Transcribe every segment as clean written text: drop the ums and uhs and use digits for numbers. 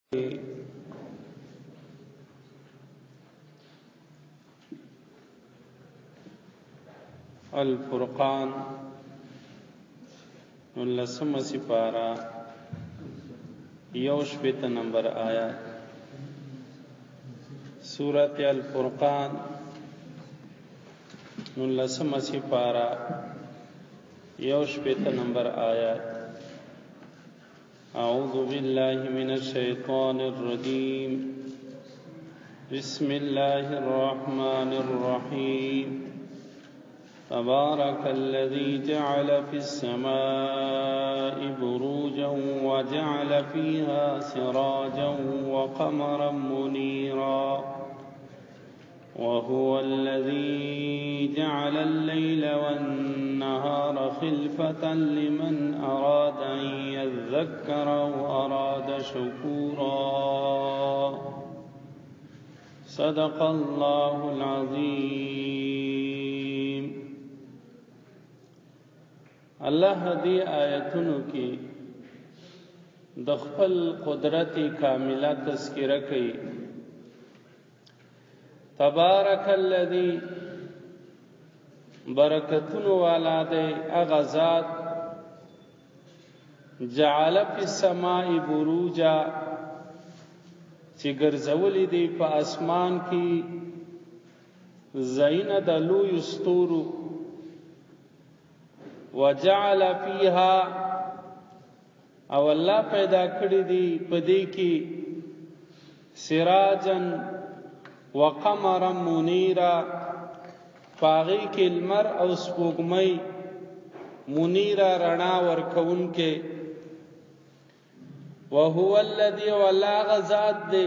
الفرقان 19 سپارہ 1 نمبر آیات سورۃ الفرقان 19 سپارہ 1 نمبر آیات اعوذ باللہ من الشیطان الرجیم بسم اللہ الرحمن الرحیم تبارك الذي جعل في السماء بروجا وجعل فيها سراجا وقمرا منيرا وهو الذي جعل الليل والنهار خلفة لمن أراد أن يذكر أو أراد شكورا صدق الله العظيم. الله دی آیتونو کې د خپل قدرت کامله تذکرہ کوي. تبارک الذی برکتونو والا دی هغه ذات جعل فی السماء بروجا چې ګرځولې دی په اسمان کې زینه د لوی ستورو وجعل فيها او الله پیدا کړی دی پدې کې سراجن وقمرا منيرا پاغي کې المر او سپوږمۍ منيرا رڼا ورکون کې وهو الذي ولا غزاد دی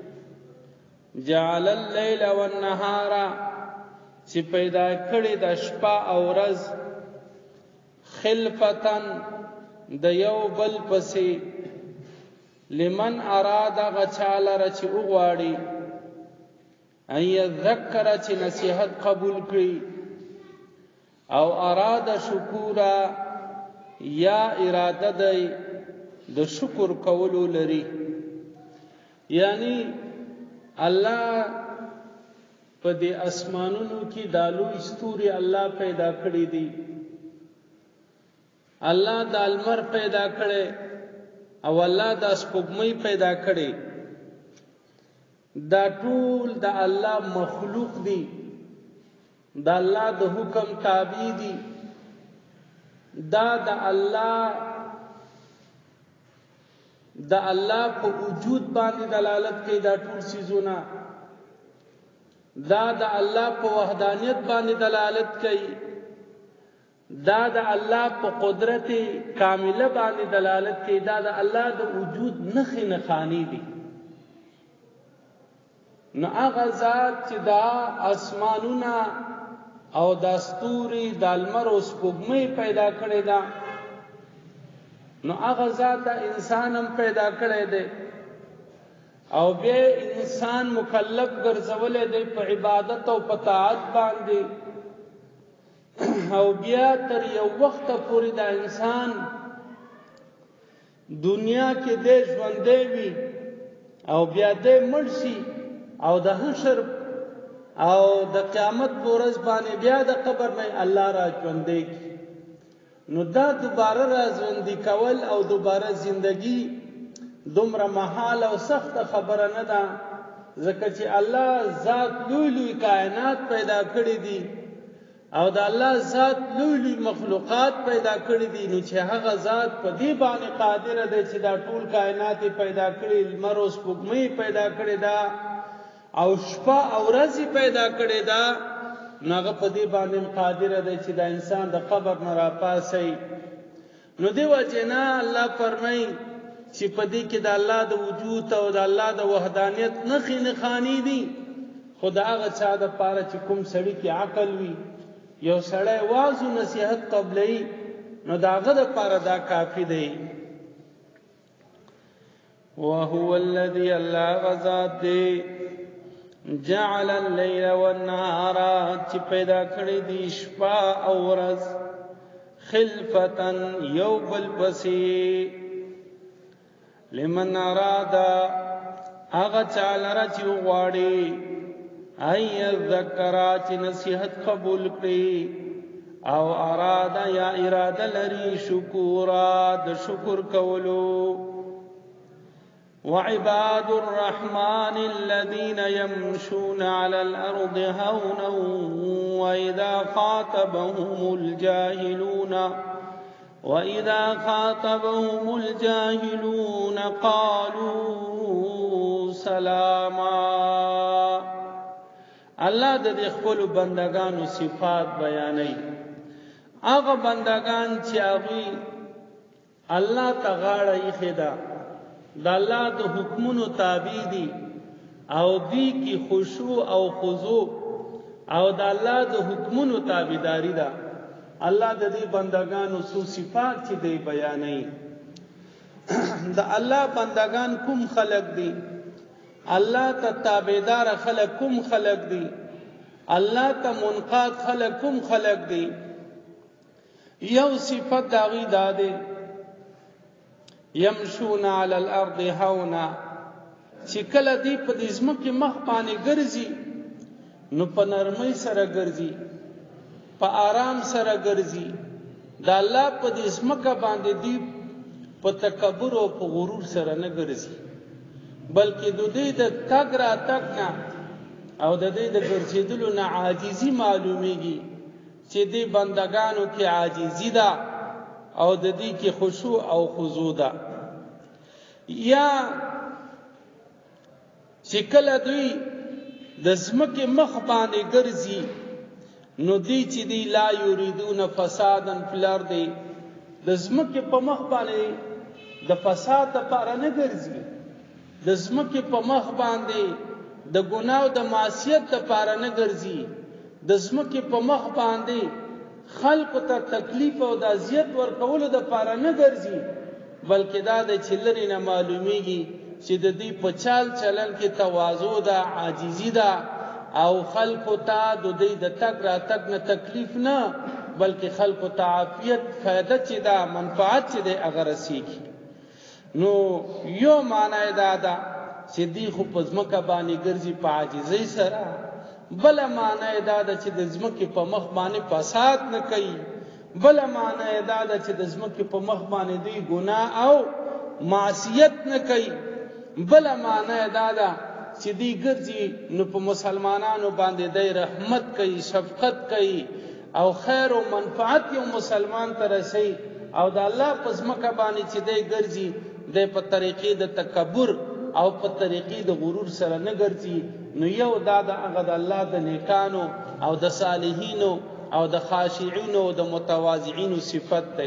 جعل الليل والنهار چې پیدا کړی د شپه او ورځ خلفتن د یو بل پسې لمن اراد غچال رچ اوغواړي ان یذکر چې نصیحت قبول کړي او اراد شکورا یا اراده دی د شکر کولو لري. یعنی الله په دې اسمانونو کې دالو استوري الله پیدا کړی دي. الله د المر پیدا کړي او الله د سپوږمۍ پیدا کړي. دا ټول د الله مخلوق دي، د الله د حکم تابع دي. دا د الله په وجود باندې دلالت کوي. دا ټول سيزونه دا د الله په وحدانیت باندې دلالت کوي. دا د الله په قدرت کامله باندې دلالت کوي. دا د الله د وجود نخې نخانی دي. نو هغه ذات چې دا اسمانونه او د ستوري د المر او سپوږمۍ پیدا کړی دا، نو هغه ذات د انسان هم پیدا کړی دی او بیا انسان مکلف ګرځولې دی په عبادت او په طاعت باندې. او بیا تر یو وخت پورې د انسان دنیا کې د ژوندې وي او بیا د مړ شي او د حشر او د قیامت ورځ باندې بیا د قبر نه الله را ژوندې کی. نو دا دوباره را ژوندې کول او دوباره زندگی دومره محال او سخت خبره نه ده، ځکه چې الله ذات لوی لوی کائنات پیدا کړی دي او د الله ذات لوی لوی مخلوقات پیدا کړی دي. نو چې هغه ذات په دې باندې قادر دی چې دا ټول کائنات پیدا کړي، لمر او سپوږمۍ پیدا کړي دا او شپه او ورځ پیدا کړي دا، نو هغه په دې باندې قادر دی چې دا انسان د قبر نه راپاسي. نو دی وجنا الله فرمایي چې په دې کې د الله د وجود او د الله د وحدانیت نخې نخانی دي. خدا هغه چا د پاره چې کوم سړی کې عقل وي، یو سړی واعظ نصیحت قبلې، نو داغه د پاره دا کافی دی. وهو الذي الله غزاد دی جعل الليل والنهار چې پیدا کړی دی شپه او ورځ خلفتن یو بل پسې لمن ارادا هغه چاله چې غواړي ای ذکر چې نصیحت قبول کړي او اراده یا اراده لري شکورا د شکر کولو وعباد الرحمن الذين يمشون على الأرض هونا وإذا خاطبهم الجاهلون قالوا سلاما. الله د خپل بندگانو صفات بیانوي. هغه بندگان چې هغه الله تعالی یې خدا د الله د حکمونو تابع دي او دی کی خشوع او خضوع او د الله د حکمونو تابعداري ده. الله د دې بندگانو سو صفات چې دی بیانوي. د الله بندگان کوم خلق دي؟ الله ته تابعدار خلق کوم خلق دي؟ الله ته منقاد خلق کوم خلق دي؟ یو صفت داغي داده یمشون علی الارض هونا، چې کله دی په دې ځمکه مخ باندې ګرځي نو په نرمۍ سره ګرځي، په آرام سره ګرځي. د الله په دې ځمکه باندې دی په تکبر او په غرور سره نه ګرځي، بلکې د دې د تګ را تک نه او د دې د ګرځېدلو نه عاجزي معلومیږي چې دې بندگانو کې عاجزي ده او د دې کې خشوع او خضوع ده. یا چې کله دوی د ځمکې مخ باندې ګرځي نو دی چې دی لا یریدون فسادا فی الارض، د ځمکې په مخ باندې د فساد لپاره نه ګرځي، د ځمکې په مخ باندې د ګناه او د معصیت لپاره نه ګرځي، د ځمکې په مخ باندې خلق ته تکلیف او د اذیت ورکولو د لپاره نه ګرځي، بلکې دا د چلري نه معلومیږي چې د دې په چال چلن کې تواضع ده، عاجزی ده او خلق ته د دې د تک را تک نه تکلیف نه بلکې خلق ته عافیت فائدہ چې ده منفعت چې ده اگر رسیږي. نو یو معنی دا ده چې دی خو په ځمکه باندې ګرځي په عاجزۍ سره، بل معنی دا ده چې د ځمکې په مخ باندې فساد نه کوي، بل معنی دا ده چې د ځمکې په مخ باندې دی ګناه او معصیت نه کوي، بل معنی دا ده چې دی ګرځي نو په مسلمانانو باندې دی رحمت کوي، شفقت کوي او خیر او منفعت یو مسلمان ته رسي. او د الله په ځمکه باندې چې دی ګرځي د په طریقې د تکبر او په طریقې د غرور سره نه ګرځي. نو یو دا د هغه د الله د نیکانو او د صالحینو او د خاشعینو او د متواضعینو صفت دی.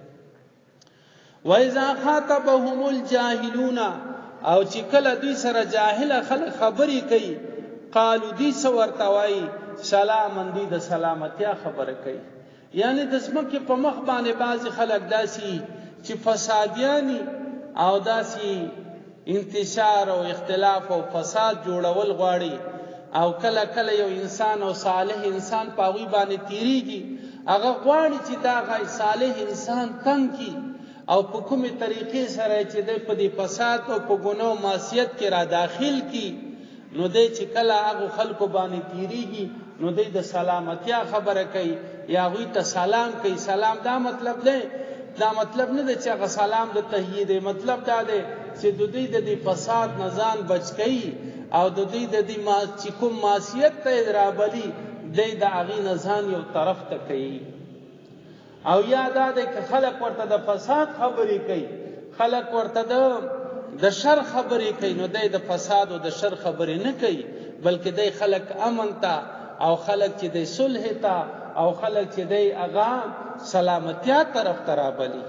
وَإِذَا خَاطَبَهُمُ الْجَاهِلُونَ، او چې کله دوی سره جاهل خلک خبرې کوي قالو دی ورته وایي سلامن، دی د سلامتیا خبره کوي. یعنی د ځمکې په مخ باندې بعضې خلک داسي چې فسادیانی او داسي انتشار او اختلاف او فساد جوړول غواړي، او کله کله یو انسان او صالح انسان پاوی باندې تیریږي، هغه غواړي چې دا غي صالح انسان تنګ کی او په کومه طریقې سره چې د په دې فساد او په ګناه معصیت کې را داخل کی، نو دې چې کله هغه خلکو باندې تیریږي نو دې د سلامتیا خبره کوي یا غوی ته سلام کوي. سلام دا مطلب نه دی چې هغه سلام د تحیه دی، مطلب دا دی چې د دې د فساد نزان بچ کړي او د دې د چې کوم معصیت ته درابلی د هغه نزان یو طرف ته کوي. او یاد ده چې خلق ورته د فساد خبرې کوي، خلق ورته د شر خبرې کوي، نو د فساد او د شر خبرې نه کوي، بلکې د خلق امن ته او خلق چې د صلح ته او خلق چې د اغا سلامتیا طرف ترابلی.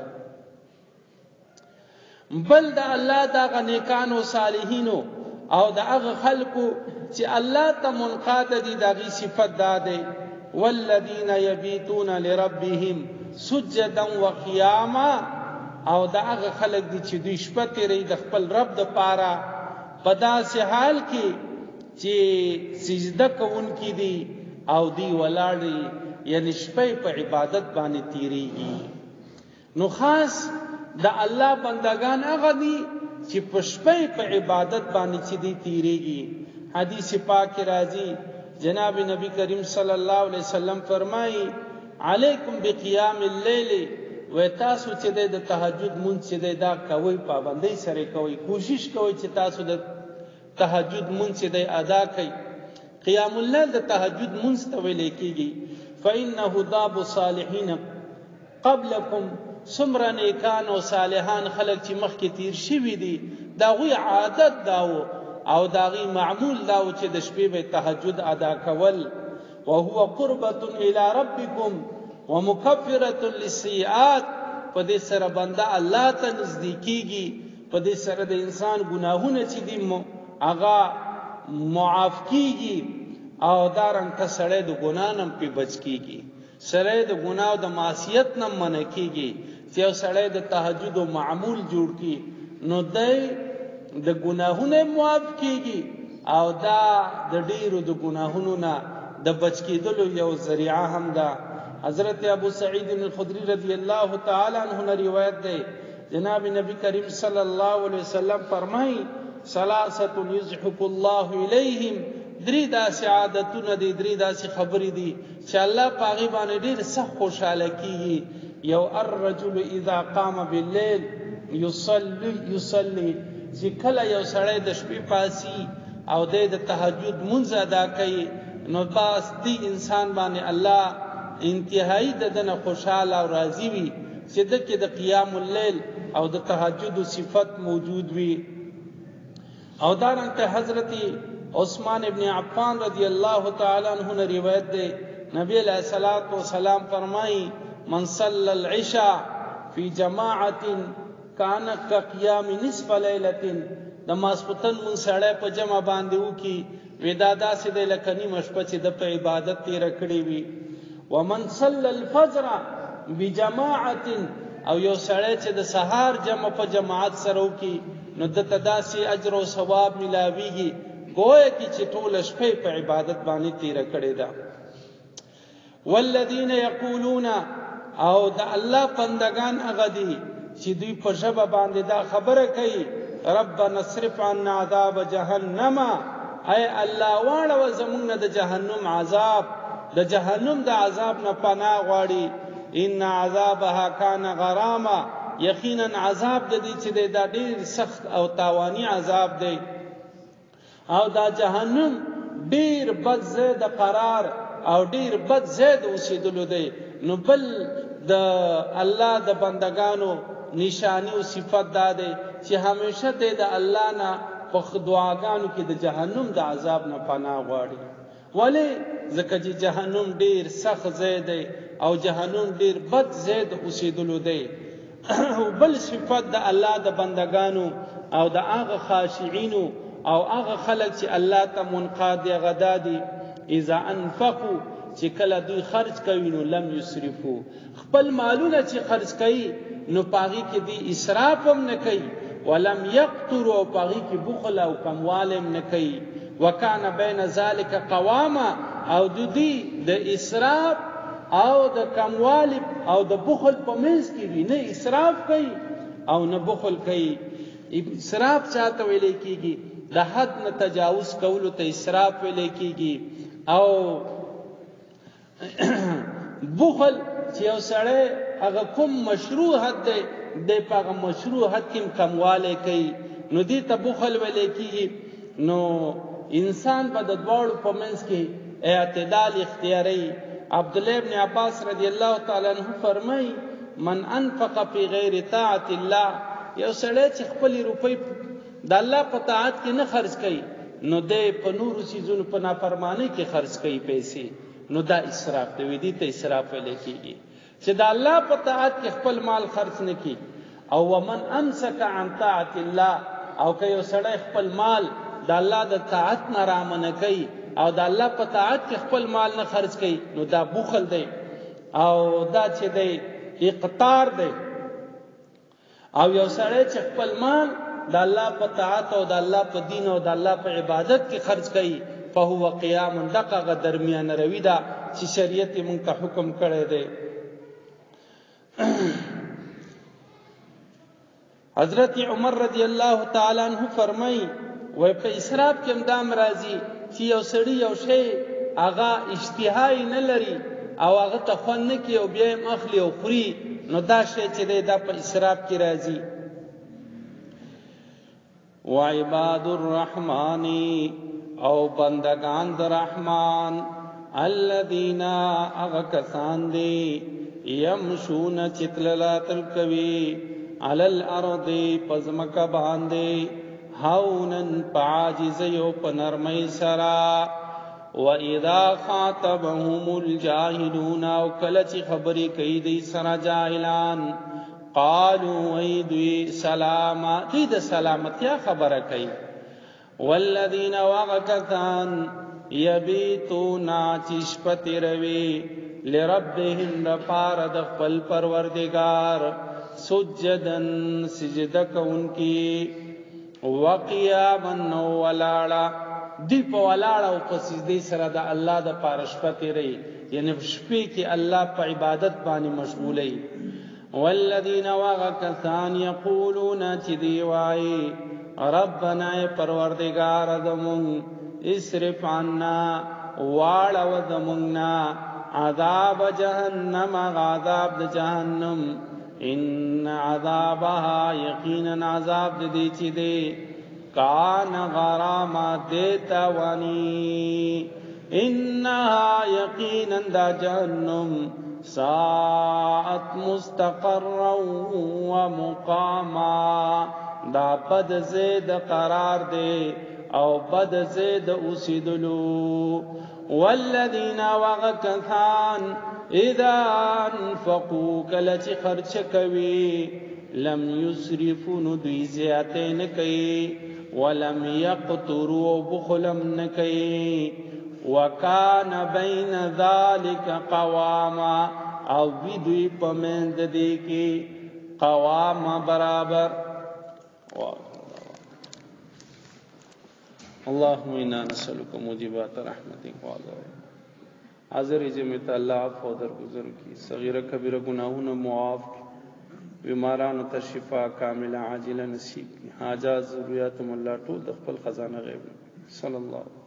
بل د الله د نیکانو صالحینو او د هغه خلقو چې الله ته منقاد دي دغه صفت داده والذین یبیتون لربهم سجدا وقیاما، او د هغه خلق دي چې دوی شپه تیری د خپل رب د پاره په داسې حال کې چې سجده کوونکي دي او دی ولاړی، یعنی شپه په عبادت باندې تیریږي. نو خاص د الله بندگان هغه دي چې په شپه په عبادت باندې چې دی تیریږي. حدیث پاک راځي جناب نبی کریم صلی الله علیه وسلم فرمایي علیکم بقیام اللیل، و تاسو چې د تهجد مونږ چې دا کوي پابندۍ سره کوي، کوشش کوي چې تاسو د تهجد مونږ چې ادا کړئ. قیام الليل د تهجد مونږ ته ویل کېږي. فإنه داب صالحین قبلکم، څومره نیکان او صالحان خلک چې مخکې تیر شوي دي داغوی عادت داو او داغی معمول داو چې د شپې به تهجد ادا کول. وهو قربة إلى ربکم ومکفرة للسیئات، په دې سره بنده الله ته نزدیکیږي، په دې سره د انسان ګناهونه چې دي هغه معاف کیږي او دارنګ ته سړی د ګناه نه پې بچ کیږي، سړی د ګناه او د معصیت نه منع کیږي. چې یو سړی د تهجد او معمول جوړ کی نو دی د ګناهونه معاف کیږي او دا د ډیرو د ګناهونو نه د بچ کېدلو یو ذریعہ هم ده. حضرت ابو سعید الخدری رضی الله تعالی عنہ نے روایت ده جناب نبی کریم صلی الله علیه وسلم فرمایي ثلاثه یضحك الله الیہم، درې داسې عادتونه دي، درې داسې خبرې دي چې الله پاغي باندې ډېر سخت خوشاله کیږي. یو الرجل اذا قام بالليل يصلي، چې کله یو سړی د شپې پاسي او د تهجد منځ ادا کوي نو بس دی انسان باندې الله انتهایی دنه خوشاله او راضي وي چې دغه د قیام الليل او د تهجد صفت موجود وي. او دارنګه حضرت عثمان ابن عفان رضی الله تعالی عنہ نے روایت ده نبی علیہ الصلوۃ والسلام فرمائی من صلى العشاء فی جماعت کان کقیام نصف لیلۃ، نماز پتن من سړی په جمع باندې وکي ودادا سي د لکنی مشپه چې د په عبادت تیر کړی وي. ومن صلى الفجر بجماعت، او یو سړی چې د سحر جمع په جماعت سره وکي نو د تداسي اجر او ثواب ملاويږي گویا کی چې ټول شپه په عبادت باندې تیر کړی دا. والذین یقولون، او د الله بندگان هغه دي چې دوی په ژبه باندې دا خبره کوي ربنا اصرف عنا عذاب جهنم، اے الله واړه زمونږ د جهنم عذاب، د جهنم د عذاب نه پناه غواړي. ان عذابها کان غراما، یقینا عذاب د دې چې دا ډیر سخت او تاوانی عذاب دی. او دا جهنم ډیر بد زید قرار او ډیر بد زید اوسېدلو دی. نو بل د الله د بندگانو نشانی او صفت دا دی چې همیشه د الله نه په دعاګانو کې د جهنم د عذاب نه پناه غواړي. ولی ځکه چې جهنم ډیر سخت زید دی او جهنم ډیر بد زید اوسېدلو دی. او بل صفت د الله د بندگانو او د هغه خاشعینو او هغه خلک چې الله ته منقاد غدادي اذا انفقوا، چې کله دوی خرج کوي نو لم یسرفو، خپل مالونه چې خرج کوي نو پاغي کې دی اسراف هم نه کوي، ولم یقتروا، او پاغي کې بخل او کموال هم نه کوي. وکانه بین ذالک قواما، او دوی د اسراف او د کموال او د بخل په منځ کې وي، نه اسراف کوي او نه بخل کوي. اسراف چاته ویل کېږي؟ د حد نه تجاوز کولو ته اسراف ویل کېږي. او بخل چې یو سړی هغه کوم مشروع حد دی د پاغه مشروع حد کې کمواله کوي نو دې ته بخل ویل کېږي. نو انسان په د دواړو په منځ کې اعتدال اختیاري. عبد الله ابن عباس رضی الله تعالی عنہ فرمای من انفق فی غیر طاعت الله، یو سړی چې خپل روپۍ د الله په طاعت کې نه خرج کوي نو د په نورو سيزونو په نافرمانی کې خرج کوي پیسې، نو دا اسراف دی. دې ته اسراف ویل کېږي چې د الله په طاعت کې خپل مال خرج نه کړي. او ومن امسک عن طاعت الله، او که یو سړی خپل مال د الله د طاعت نه رامنه کوي او د الله په طاعت کې خپل مال نه خرج کوي نو دا بخل دی او دا چې دی اقتار دی. او یو سړی چې خپل مال د الله په طاعت او د الله په دین او د الله په عبادت کې خرج کوي فهو قیام، دغه درمیان روي دا چې شریعت مونږ ته حکم کړی دی. حضرت عمر رضی الله تعالی عنہ فرمایي وای په اسراف کې امدام راځي چې یو سړی یو شی هغه اشتهایی نه لري او هغه ته خوند نه کوي او بیا یې اخلي او خوري، نو دا شی چې دی دا په اسراف کې راځي. وعباد الرحمن او بندگان د رحمان الذین اغکسان دی یمشون چتللا تلکوی علی الارض پزمکا باندې هونن پاجز یو پنرمی سرا واذا خاطبهم الجاهلون او کلچ خبری کئی دی سرا جاہلان قالوا ایدوی سلاما دید سلامتیا خبر کئی. والذین وغکتان یبیتونا چشپتی روی لربهم دپار دخپل پروردگار سجدن سجدک انکی وقیامن ولاړه دی په ولاړه او په سجدي سره د الله د پارشپتی ری یعنی شپې کې الله په عبادت باندې مشغولې. والذین وغکثان یقولون چې دی وای ربنا پروردگار دمون اسرف عنا واړو دموننا عذاب جهنم عذاب د جهنم ان عذابها یقینا عذاب دې چې دې کان غراما دیتا وانی انها یقینا دا جهنم ساعت مستقرا ومقاما دا بد زید قرار دے او بد زید اوسیدلو. والذین وغکثان اذا انفقوا کلچ خرچ کوي لم یسرفوا ندوی زیاتین کئی ولم یقتروا بخلم نکئی وکان بین ذالک قواما او بدوی پمند دی کی قواما برابر. اللهم انا نسألك موجبات رحمتك وعذابك. حاضر جمعیت اللہ عفو درگزر کی صغیرہ کبیرہ گناہوں معاف کی بیماران ته شفا کامله عاجله نصیب کی حاجات ضرورت اللہ ټول د خپل خزانه غیب صلی الله